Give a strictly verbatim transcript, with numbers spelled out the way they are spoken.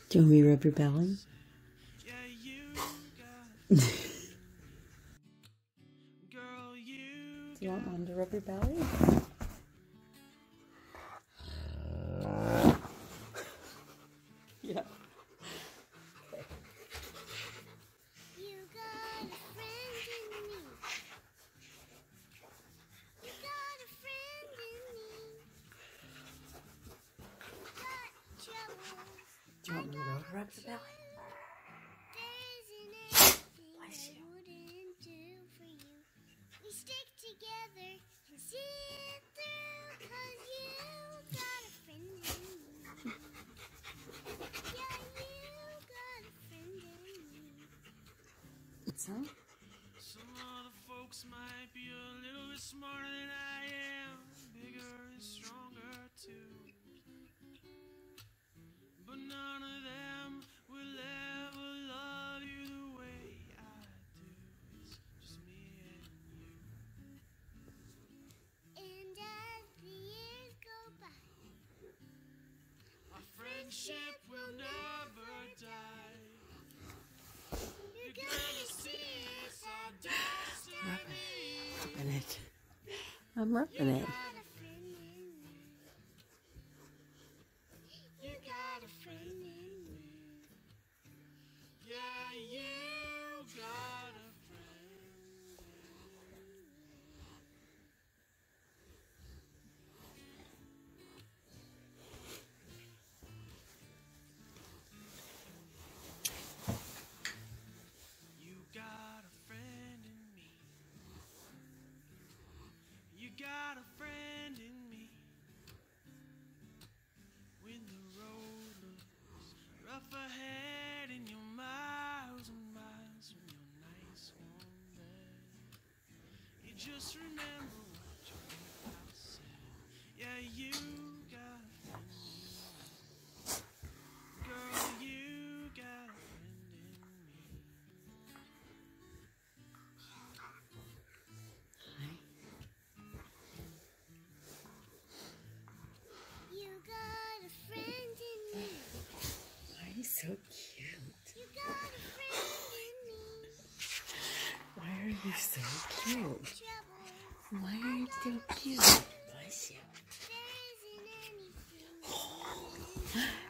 Do you want me to rub your belly? Do you want Mom to rub your belly? Yeah. Okay. You got a friend in me. You got a friend in me. Got troubles. Do you want me to rub your belly? Bless you. Wouldn't do for you. We stick together and see it through, 'cause you got a friend in me. Yeah, you got a friend in me. So? Some other folks might be a little bit smarter than I am, bigger and stronger too. But none of them will ever love you the way I do. It's just me and you. And as the years go by, our friendship will never die. You're gonna see it's our destiny. Rubbing it. I'm rubbing it. got a friend in me. You got a friend in me. Yeah, you got a friend. You got a friend in me. You got a friend in me. When the road looks rough ahead and you're miles and miles from your nice warm bed, you just remember what your grandpa said. Yeah, you got a friend in me. Girl, you got a friend in me. You got a friend in me. Why are you so cute? You got a friend in me. Why are you so cute? Trouble. Why are you so cute? Bless you. There isn't anything.